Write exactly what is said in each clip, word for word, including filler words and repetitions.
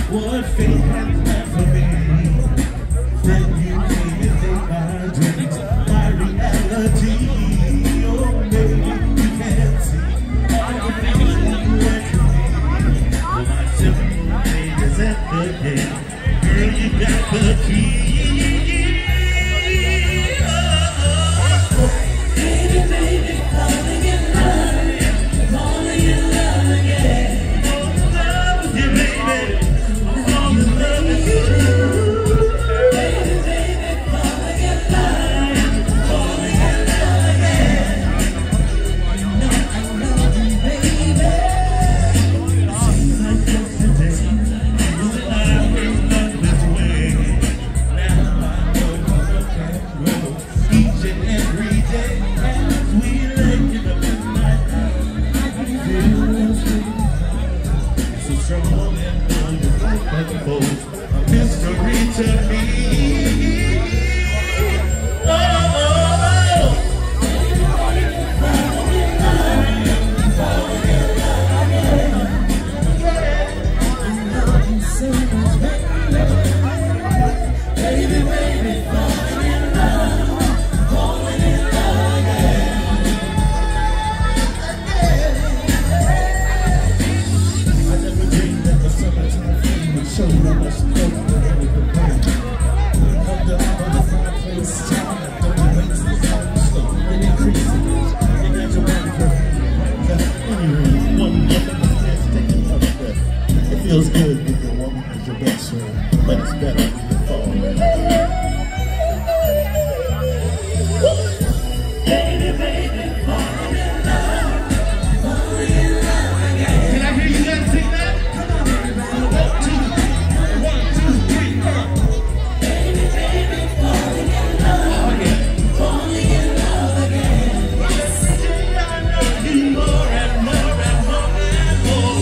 what fate had planned for me. Then you came and made my dreams my reality. Oh, maybe you can't see all the things that you went to me. Well, my simple name is at the gate. Girl, you got the key. A mystery to me. Oh, oh, oh. Falling in love again. I love you so much, baby, baby, falling in love, falling in love again. I never dreamed that the summertime would show you how much love. It feels good if your woman is your best friend, but it's better when you fall. Baby, baby, falling in love, falling in love again. Can I hear you guys sing that? Come on, everybody. One, two, one, two, three, four. Baby, baby, falling in love, oh, yeah. Falling in love again. Yes, I love you more and more and more and more.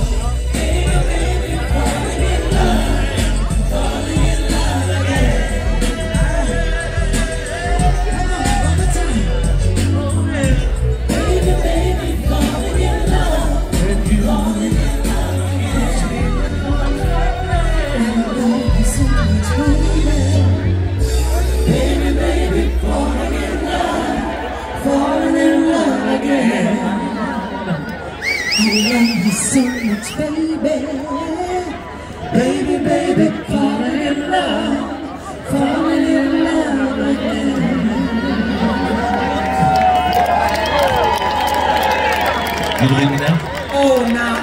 I love you so much, baby. Baby, baby, falling in love, falling in love again. You believe me now? Oh, now.